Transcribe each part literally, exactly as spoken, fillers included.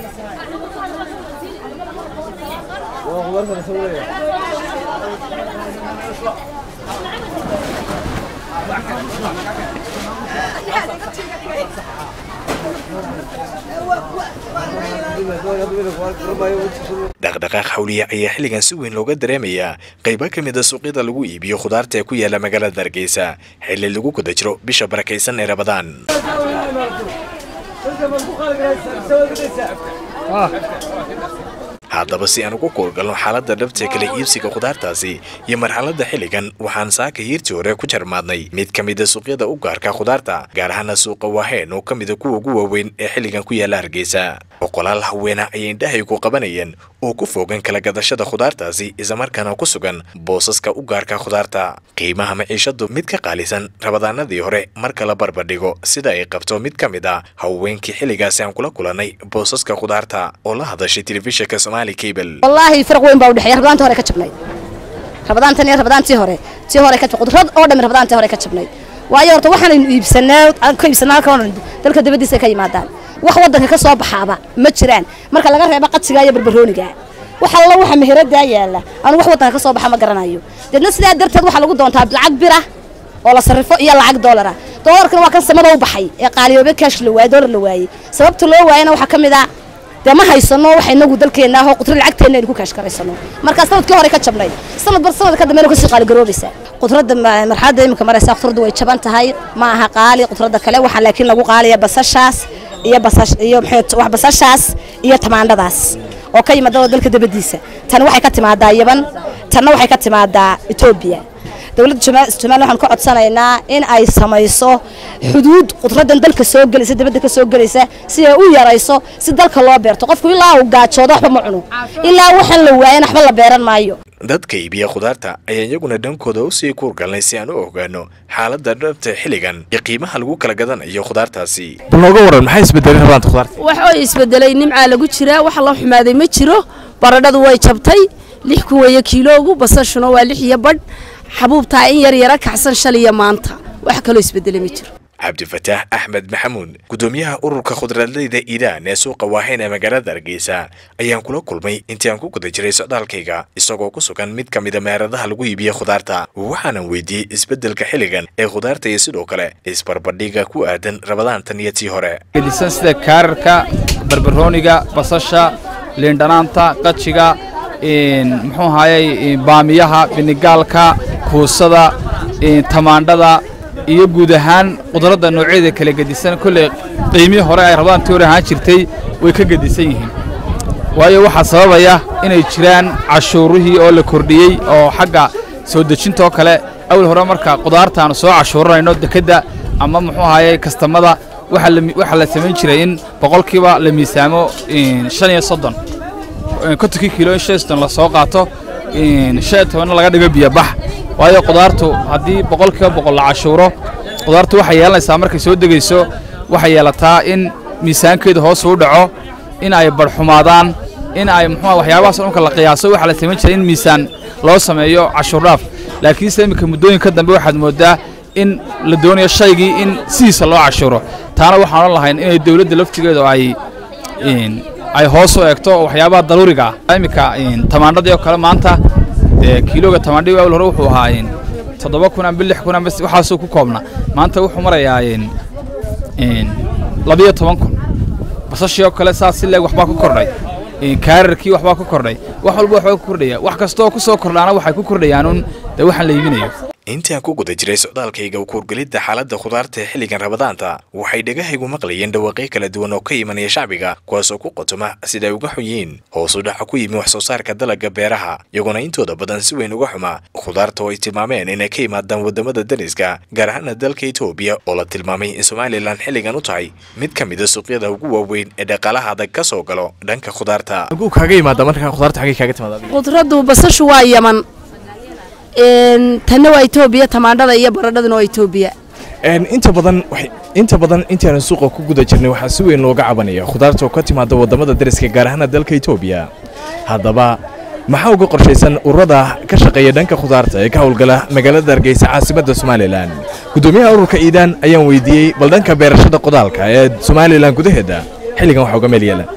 dhaqdhaqaaq hawliya ayaa xilligan si weyn looga dareemayaa qaybo ka mid ah suuqyada lagu iibiyo khudaarta ee ku yaala magaalada Hargeysa xilli lagu guda jiro bisha barakeysan ee Ramadaan. haddaba si aan ugu koolgalno xaaladda dhabta kala iibsiga khudaartaasi iyo marxaladda xilligan waxaan saaka hiirtii hore ku jarmaadnay mid ka mid ah suuqyada u gaarka khudaarta gaar ahaan suuqa Waaheen oo ka mid ah kuwa ugu waaweyn ee xilligan ku yaala Hargeysa. boqolaal haween ah ay indhahaygu qabanayeen oo ku fogan kala gadashada khudaartaasi isla markaana ku sugan boosaska u gaarka khudaarta. qiimaha maciishadu mid ka qaalisan Ramadaanadii hore marka la barbardhigo sida ay qabto mid ka mid ah haweenkii xilligaasi aan kula kulanay boosaska khudaarta oo la hadashay telefishinka Soomaali Cable. والله فرق وين باو دحيا رمضان تهري كجبنay رمضان تاني رمضان tii hore tii hore ka qudrad oo dham رمضان tii hore ka jabnay waayo horta waxaan iibsanaa aan ka iibsanaa ka dalka dibadiisa ka yimaadaan wax wadanka ka soo baxaaba ma jiraan marka laga reebo qadsiga iyo barbarooniga waxa la waxa meherada yaala aan wax wadanka ka soo baxa ma garanayo dadna sidaa darteed waxa lagu doontaa lacag bira oo la sarrifo iyo lacag dollar dollarkan waa kan samada u baxay ee qaaliyoobe cash la waayay dollar la waayay sababta loo waayana waxa kamid ah dama haysano waxa inagu dalkeena ah qudro lacagteena ku kaash kareysano marka sanadkii hore ka jabnay sanad bar sanad ka dambeeyay ku sii qaali garoobeysa qudrada marxaladda imka maraysa qudradu way jaban tahay ma aha qaali qudrada kale waxa laakiin lagu qaaliya basashaas iyo basash iyo maxay wax basashaas iyo tamaandadaas oo ka yimaado dalka dibadiisa tan waxay ka timaadaa Yaban tan waxay ka timaadaa Ethiopia dawladda Soomaaliya waxaan ka codsanaynaa in ay samayso xuduud qudradan dalka soo galaysa dibadda ka soo galaysa si ay u yarayso si dalka loo beerto qofku ilaa uu gaajoodo waxba ma cuno ilaa waxan la waayay waxba la beeran maayo. dadka iibiya khudaarta ayaa iyaguna dhankooda u sii kuurgalnay si aan u ogaano xaaladda dhabta xilligan iyo qiimaha lagu kala gadanayo khudaartaasi. Balooga waran maxay isbedelay rabaanta khudaarta? waxa ay isbedelay nimca lagu jira waxa la xumaaday ma jiro baradhadu way jabtay lix ku weeye kiiloogu basashuna waa lix iyo badh xabuubta in yar yar kacsan shaliya maanta wax kale isbedelay ma jiro. عبد الفتاح أحمد محمود قدوميها أورك خضراليدا إيدا نسوق واحين مجالات Hargeysa ayaan kula kulmay intii aan ku guda jiray socdaalkayga isagoo ku sugan mid ka mid ah meeradaha lagu iibiyo khudaarta waxaan weydiiyay isbedelka xilligan ee khudaarta iyo sidoo kale isbarbardhiga ku aadan Ramadaantan iyo tii hore. gedisan sida kaararka barbarooniga basasha leendanaanta qajiga in muxuu hayay baamiyaha binigaalka kuusada tamaandada iyo guud ahaan qudrada noocyada kala gedisan kulli qiimihii hore ay rabaan tii hore ahaan jirtay way ka gedisan yihiin waayo waxa sababaya inay jiraan cashuurihii oo la kordhiyay oo xagga soo dejinta oo kale awal hore marka qudaartaan soo cashuuranayno dekada ama muxuu hayay kastamada waxa la waxa la sameyn jiray in boqolkiiba la miisaamo shan iyo soddon konton kiilo shan iyo soddon la soo qaato shan iyo toban laga dhigo biyo bax waayo qudaartu hadii boqolkiiba boqol la cashuuro qudaartu waxa yeelanaysaa markay soo degayso waxa yeelataa in miisaankeedu hoos u dhaco in ay barxumaadaan in ay muxuu waxyaabahaas oo la qiyaaso waxa la sameyn jiray in miisaan loo sameeyo cashuur dhaaf laakiin saamika muddooyinka dambe waxaad moodaa in la doonayo shaygii in siisa loo cashuuro taana waxaan oran lahayn in dawladda laftigeedu ay in ay hoos u eegto waxyaabaha daruuriga ah imika tamaandhada oo kale maanta kiilooga tamaandhada awal hore wuxuu ahaa toddoba kun ama lix kun ama waxa soo ku koobna maanta wuxuu marayaa in laba iyo toban kun basasha oo kale saas leeg waxba ku kordhay in kaararkii waxba ku kordhay wax walba waxba ku kordhaya wax kasta oo ku soo kordhaana waxay ku kordhayaan un de waxaan la iibinayo. intii aan ku guda jiray socdaalkayga ku kurgalida xaaladda khudaarta xilligan Ramadaanta waxay dhagahaygu maqlayeen dhawaaqyo kala duwan oo ka imanaya shacbiga kuwaas oo ku qotoma sida ay uga xuyeen hoos u dhaca ku yimi wax soo saarka dalagga beeraha iyaguna intooda badan si weyn uga xuma khudaarta oo ay tilmaameen inay ka yimaadaan wadamada dariska gaar ahaan dalka Itoobiya oo la tilmaamay in Somaliland xilligan u tahay mid ka mid ah suuqyada ugu waaweyn ee dhaqaalaha adag ka soo galo dhanka khudaarta. ugu kaaga yimaada marka khudaarta xagee kaaga timaada? qudradu basashu waa Yaman in tan waa Itoobiya tamaandada iyo baradhaduna waa Itoobiya. een inta badan inta badan intaan suuqa ku guda jirnay waxa si weyn looga cabanaya khudaarta oo ka timaada wadamada dariska gaar ahaan dalka Itoobiya. haddaba maxaa uga qorshaysan ururada ka shaqeeya dhanka khudaarta ee ka howlgala magaalada Hargeysa caasimadda Somaliland? gudoomiyaha ururka Iidaan ayaan weydiiyay bal dhanka beerashada qodaalka ee Somaliland gudaheeda xilligan waxa uga meel yeelan.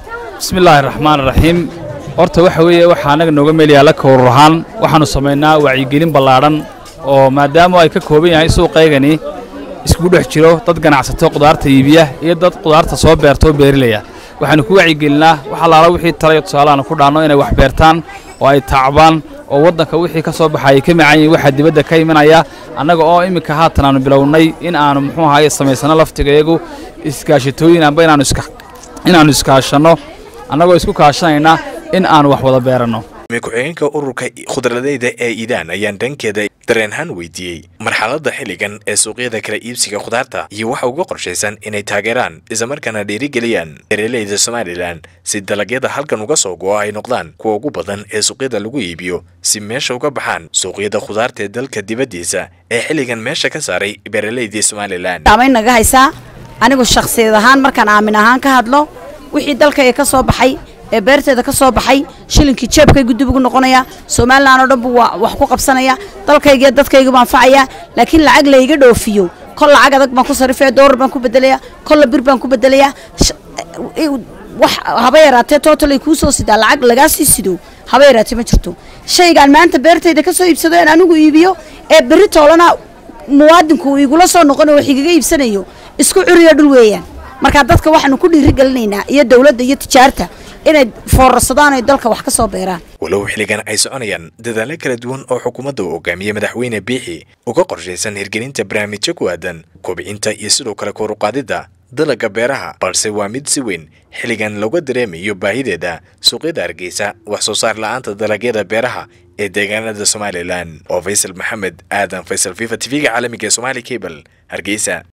بسم الله الرحمن الرحيم horta waxa weeye waxa anaga nooga meel yaala ka ururahan waxaanu sameeynaa wacyigelin ballaaran oo maadaama ay ka kooban yahay suuqaygani isku dhex jiro dad ganacsato qudaarta iibiya iyo dad qudaarta soo beerto beerilaya waxaanu ku wacyigelinaa waxa la rabo wixii talo tusaalahan ku dhaano inay wax beertaan oo ay tacbaan oo wadanka wixii ka soo baxay ka macaan waxa dibadda ka imanaya anaga oo imika haatan aanu bilownay in aanu muxuu ahaay sameysana laftigeegu iskaashatooyin aan baynaanu iska inaanu iskaashano anagoo isku kaashanayna in aan wax wada beerano ku-xigeenka ururka khudradayda ee Iidaan ayaan dhankeeda dareenhan weydiiyey marxaladda xilligan ee suuqyada kala iibsiga khudaarta iyo waxa uga qorshaysan inay taageeraan isla markaana dhiirigeliyaan beeraleyda Somaliland si dalagyada halkan uga soo go'o ay noqdaan kuwa ugu badan ee suuqyada lagu iibiyo si meesha uga baxaan suuqyada khudaarta ee dalka dibadiisa ee xilligan meesha ka saaray beeraleyda Somaliland. Taameyn naga haysa anigu shakhsiyaad ahaan markaan aamin ahaan ka hadlo wixii dalka ay ka soo baxay ee beerteeda ka soo baxay shilinkii jeebkay gudub ugu noqonaya Soomaaliland oo dhan buu wax ku qabsanaya dalkayga dadkayga baan faacaya laakiin lacag la iga dhoofiyo kol lacag adag baan ku sarifay dollar baan ku bedelaya kol bir baan ku bedelaya wax haba yaraatee totally ku soo sida lacag laga sii sido haba yaraatee ma jirto shaygan maanta beerteeda ka soo iibsado in anigu iibiyo ee bari toolana muwaadinku igula soo noqonayo wax iga iibsanayo isku curiyo dhul weeyaan marka dadka waxaanu ku dhiirigelinaynaa iyo dawladda iyo tijaarta inay foorsadaan ay dalka wax ka soo beeraan walow xilligan ay soconayaan dadaalo kala duwan oo xukuumadda uu hogaamiyay madaxweyne Biixi uga qorshaysan hirgelinta barnaamijyo ku aadan kobcinta iyo sidoo kale kor u qaadida dalagga beeraha balse waa mid si weyn xilligan looga dareemayo baahideeda suuqyada Hargeysa wax soo saar la'aanta dalagyada beeraha ee deegaanada Somaliland oo Faysal Maxamed Aadan Faysal Fifa T V-ga caalamiga Somali Cable Hargeysa.